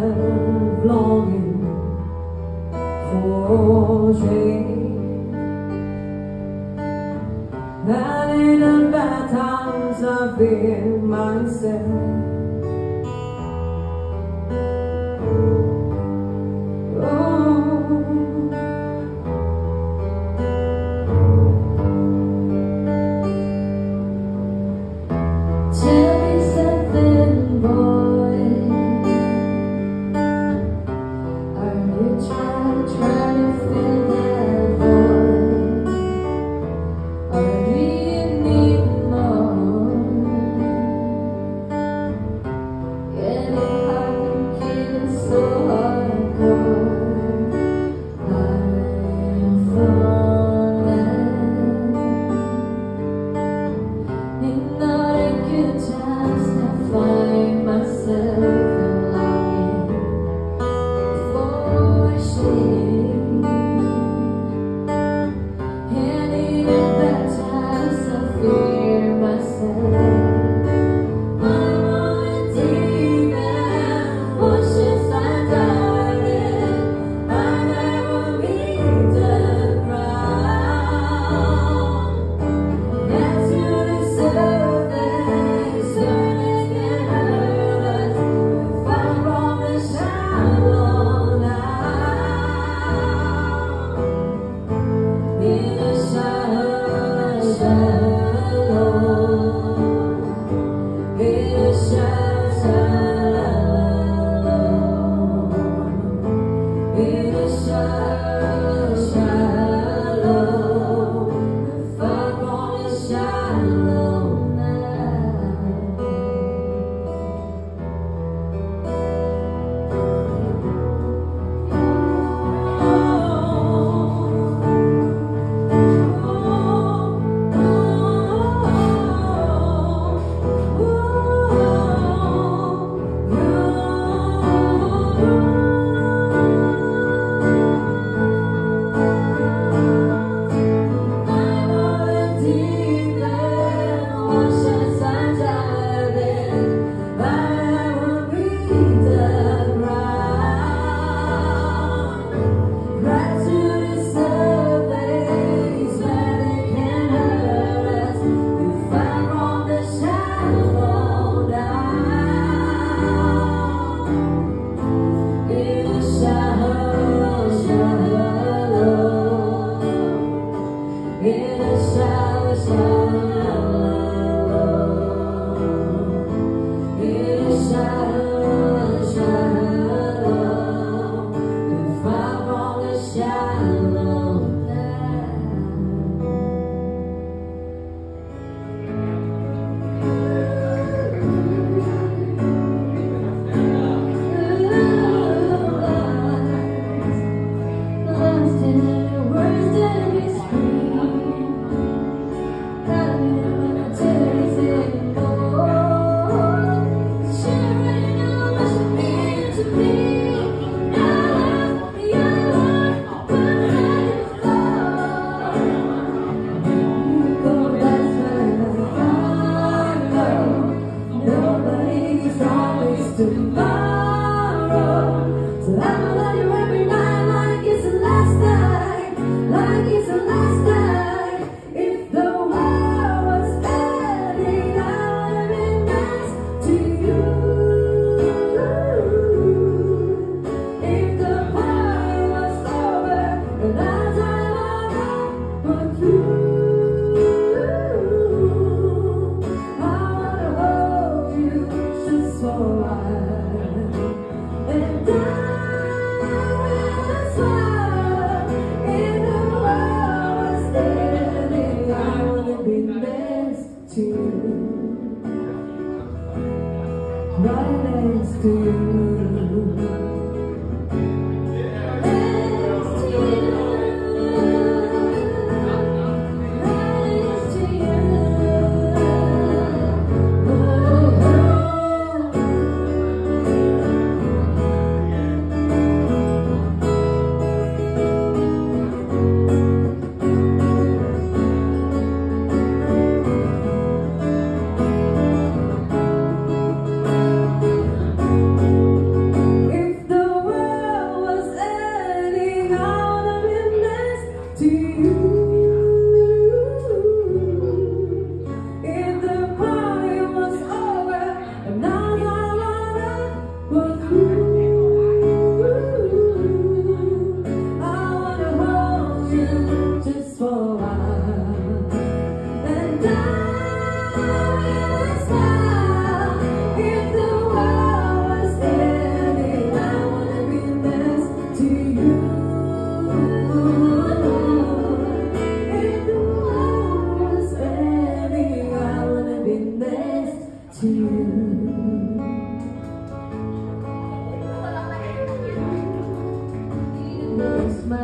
have longing for change, and in the bad times I fear myself. Tell me something, boy. Are you trying to fill that void? Or do you need more?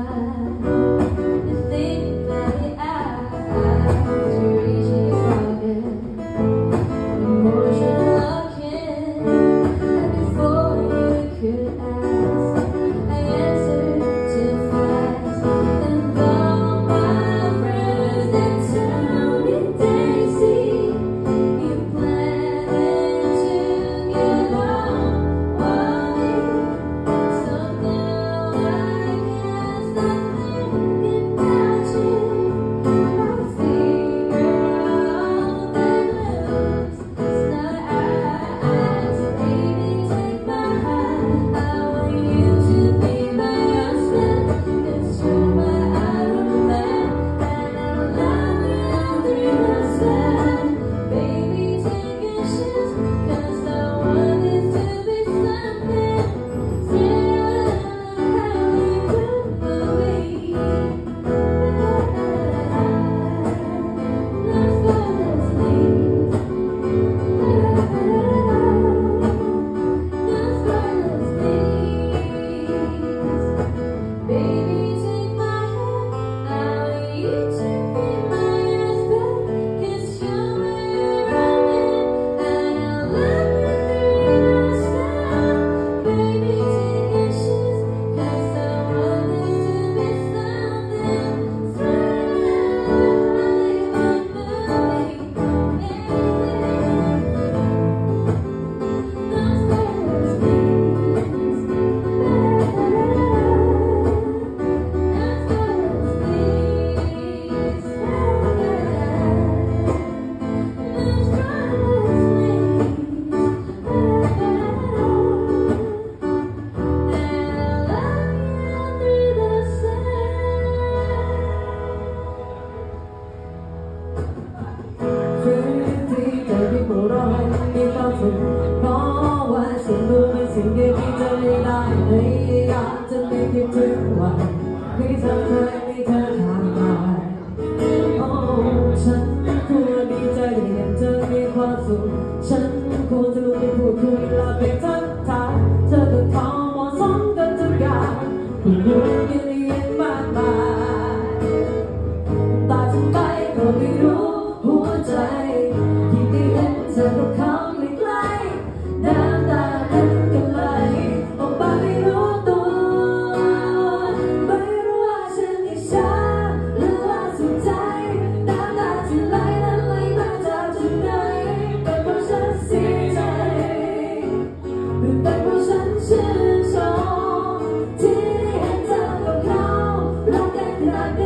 มีความสุขเพราะว่าฉันรู้เป็นสิ่งที่เธอไม่ได้เลยอยากจะไม่คิดถึงวันที่เธอเคยมีเธอทางกายโอ้ฉันควรดีใจที่เห็นเธอมีความสุขฉันควรจะลุกไปพูดคุยและไปทักทายเธอก็เข้ามาสอนกันทุกอย่างที่รู้ยินดีมากมายแต่ทำไมก็ไม่รู้หัวใจที่ได้เห็นเธอกับเขาใกล้ๆน้ำตานั้นก็ไหลออกมาไม่รู้ตัวไม่รู้ว่าฉันอิจฉาหรือว่าสุขใจน้ำตาที่ไหลนั้นไหลมาจากจุดไหนเป็นเพราะฉันเสียใจหรือเป็นเพราะฉันชื่นชมที่ได้เห็นเธอกับเขารักกันขนาด